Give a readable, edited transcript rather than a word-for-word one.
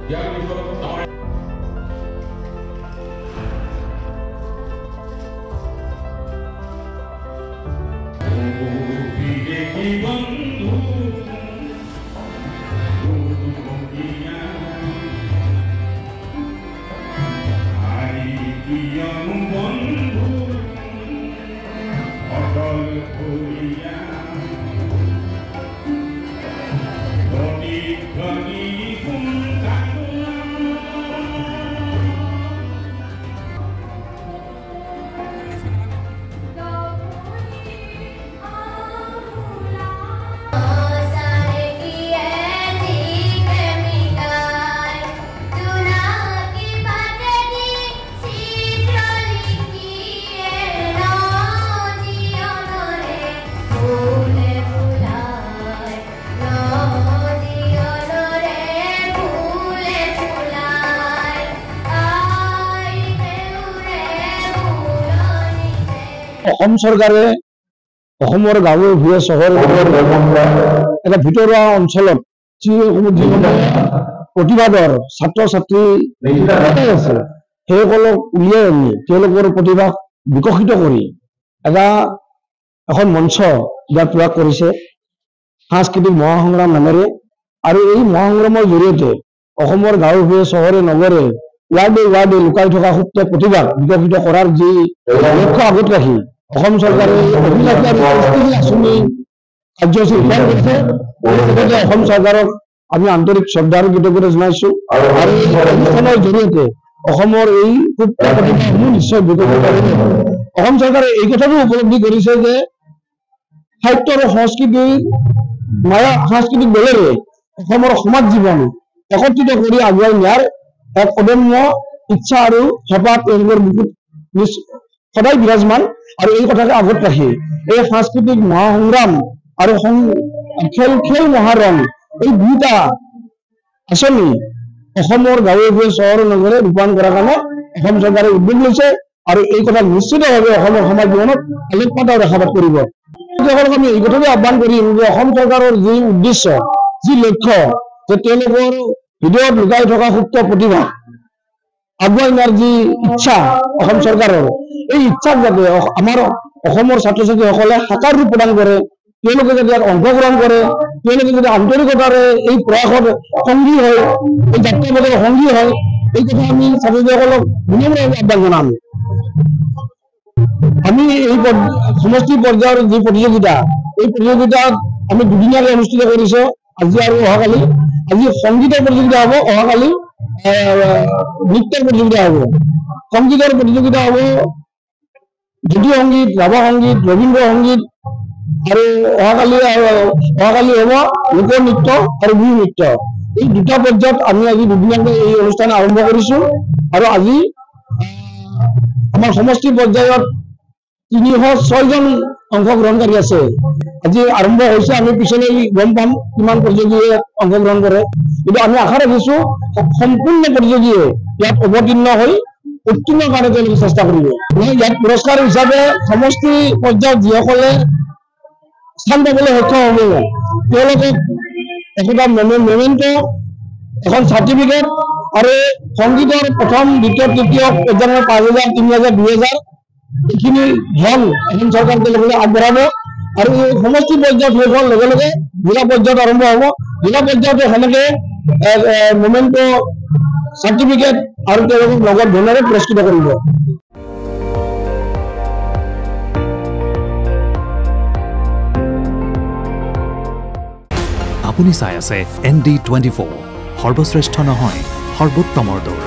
অসম চৰকাৰে অসমৰ গাঁৱে ভূঞে চহৰ এটা ভিতৰুৱা অঞ্চলত যিসমূহ প্ৰতিভাধৰ ছাত্ৰ ছাত্ৰী আছে সেইসকলক উলিয়াই আনি তেওঁলোকৰ প্ৰতিভা বিকশিত কৰি এখন মঞ্চ দিয়াৰ প্ৰয়াস কৰিছে সাংস্কৃতিক মহাসংগ্ৰাম নামেৰে। আৰু এই মহাসংগ্ৰামৰ জৰিয়তে অসমৰ গাঁৱে ভূঞে চহৰে নগৰে ৱাৰ্ডে ৱাৰ্ডে লুকাই থকা সুপ্ত প্ৰতিভাক বিকশিত কৰাৰ যি লক্ষ্য আগত ৰাখি অসম চৰকাৰে অভিলাষী আঁচনি কাৰ্যসূচী ৰূপায়ণ কৰিছে। অসম চৰকাৰক আমি আন্তৰিক শ্ৰদ্ধা আৰু কৃতজ্ঞতা জনাইছো। আৰু এই অনুষ্ঠানৰ জৰিয়তে অসমৰ এই সুপ্ত প্ৰতিভাসমূহ নিশ্চয় বিকশিত কৰিব। অসম চৰকাৰে এই কথাটো উপলব্ধি কৰিছে যে সাহিত্য আৰু সাংস্কৃতিক দলেৰে অসমৰ সমাজ জীৱন একত্ৰিত কৰি আগুৱাই নিয়াৰ এক অদম্য ইচ্ছা আৰু হেঁপাহ তেওঁলোকৰ বুকুত সদায় বিৰাজমান। আৰু এই কথাকে আগত ৰাখি এই সাংস্কৃতিক মহাসংগ্ৰাম আৰু খেল মহাৰণ এই দুটা আঁচনি অসমৰ গাঁৱে ভূঞে চহৰ নগৰে ৰূপায়ণ কৰাৰ কাৰণে অসম চৰকাৰে উদ্যোগ লৈছে। আৰু এই কথা নিশ্চিতভাৱে অসমৰ সমাজ জীৱনত আলোকপাত আৰু ৰেখাপাত কৰিব। আমি এই কথাকে আহ্বান কৰিম যে অসম চৰকাৰৰ যি উদ্দেশ্য যি লক্ষ্য যে তেওঁলোকৰ হৃদয়ত লুকাই থকা সুপ্ত প্ৰতিভা আগুৱাই নিয়াৰ যি ইচ্ছা অসম চৰকাৰৰ এই ইচ্ছাক যাতে আমাৰ অসমৰ ছাত্ৰ ছাত্ৰীসকলে সাকাৰ ৰূপ প্ৰদান কৰে তেওঁলোকে যাতে ইয়াত অংশগ্ৰহণ কৰে তেওঁলোকে যদি আন্তৰিকতাৰে এই প্ৰয়াসত সংগী হয় এই যাত্ৰাপথৰ সংগী হয় এই কথা আমি ছাত্ৰ ছাত্ৰীসকলক বিনম্ৰভাৱে আহ্বান জনাম। আমি এই সমষ্টি পৰ্যায়ৰ যি প্ৰতিযোগিতা এই প্ৰতিযোগিতাত আমি দুদিনীয়াকৈ অনুষ্ঠিত কৰিছো আজি আৰু অহাকালি। আজি সংগীতৰ প্ৰতিযোগিতা হ'ব, অহাকালি নৃত্যৰ প্ৰতিযোগিতা হ'ব। সংগীতৰ প্ৰতিযোগিতা হ'ব জ্যোতি সংগীত, ৰাভা সংগীত, ৰবীন্দ্ৰ সংগীত আৰু অহাকালি হ'ব লোকনৃত্য আৰু বিহু নৃত্য। এই দুটা পৰ্যায়ত আমি আজি দুদিনীয়াকৈ এই অনুষ্ঠান আৰম্ভ কৰিছো। আৰু আজি আমাৰ সমষ্টি পৰ্যায়ত ৩০৬ জন অংশগ্ৰহণকাৰী আছে। আজি আৰম্ভ হৈছে, আমি পিছলৈ গম পাম কিমান প্ৰতিযোগীয়ে অংশগ্ৰহণ কৰে। কিন্তু আমি আশা ৰাখিছো সম্পূৰ্ণ প্ৰতিযোগীয়ে ইয়াত অৱতীৰ্ণ হৈ উত্তীৰ্ণৰ কাৰণে তেওঁলোকে চেষ্টা কৰিব। ইয়াত পুৰস্কাৰ হিচাপে সমষ্টি পৰ্যায়ত যিসকলে স্থান পাবলৈ সক্ষম হ'ব তেওঁলোকক একোটা মেমেণ্টো, এখন চাৰ্টিফিকেট আৰু সংগীতৰ প্ৰথম দ্বিতীয় তৃতীয় পৰ্যায়ৰ ৫,০০০, ৩,০০০, ২,০০০ এইখিনি ধন অসম চৰকাৰ তেওঁলোকে আগবঢ়াব। আৰু এই সমষ্টি পৰ্যায়ত শেষ হোৱাৰ লগে লগে জিলা পৰ্যায়ত আৰম্ভ হ'ব। জিলা পৰ্যায়তো সেনেকে মেমেণ্টো, চাৰ্টিফিকেট আৰু তেওঁলোকক লগত ধনেৰে পুৰস্কৃত কৰিব। আপুনি চাই আছে ND24, সৰ্বশ্ৰেষ্ঠ নহয় সৰ্বোত্তমৰ দৌৰ।